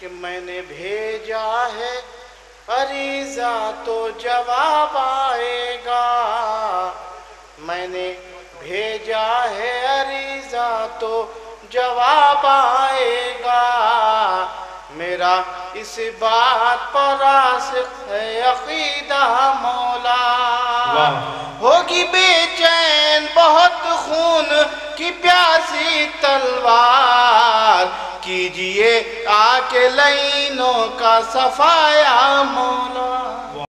कि मैंने भेजा है अरीज़ा तो जवाब आएगा, मैंने भेजा है अरीज़ा तो जवाब आएगा। मेरा इस बात पर आशिक़ है अक़ीदा मौला। होगी बेचैन बहुत खून की प्यासी तलवार, कीजिए आके लईनों का सफाया मौला।